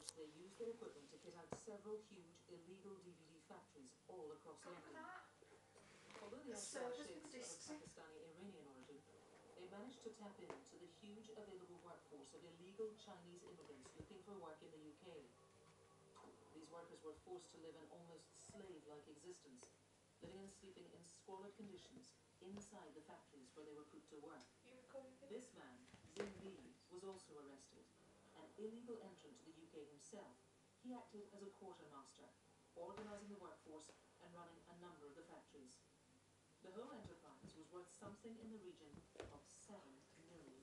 They used their equipment to kit out several huge illegal DVD factories all across London. Although the ex-sheikhs are of Pakistani-Iranian origin, they managed to tap into the huge available workforce of illegal Chinese immigrants looking for work in the UK. These workers were forced to live an almost slave-like existence, living and sleeping in squalid conditions inside the factories where they were put to work. This man, Zin Lee, was also arrested. An illegal entrant to the UK himself, he acted as a quartermaster, organising the workforce and running a number of the factories. The whole enterprise was worth something in the region of £7 million.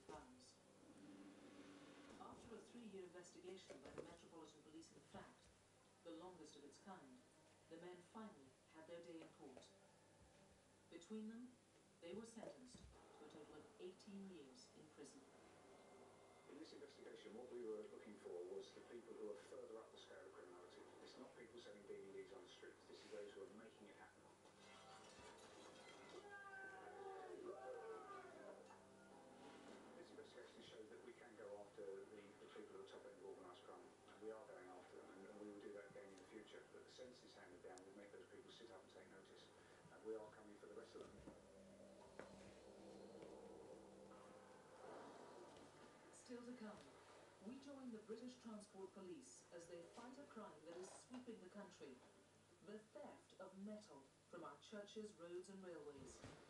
After a 3-year investigation by the Metropolitan Police, in fact, the longest of its kind, the men finally had their day in court. Between them, they were sentenced to a total of 18 years in prison. In this investigation, what we were looking for was the people who are further up the scale of criminality. It's not people selling DVDs on the streets. This is those who are making it happen. This investigation showed that we can go after the people at the top end of organised crime. And we are going after them, and we will do that again in the future. But the sentence is handed down will make those people sit up and take notice. And we are coming for the rest of them. Still to come, we join the British Transport Police as they fight a crime that is sweeping the country: the theft of metal from our churches, roads and railways.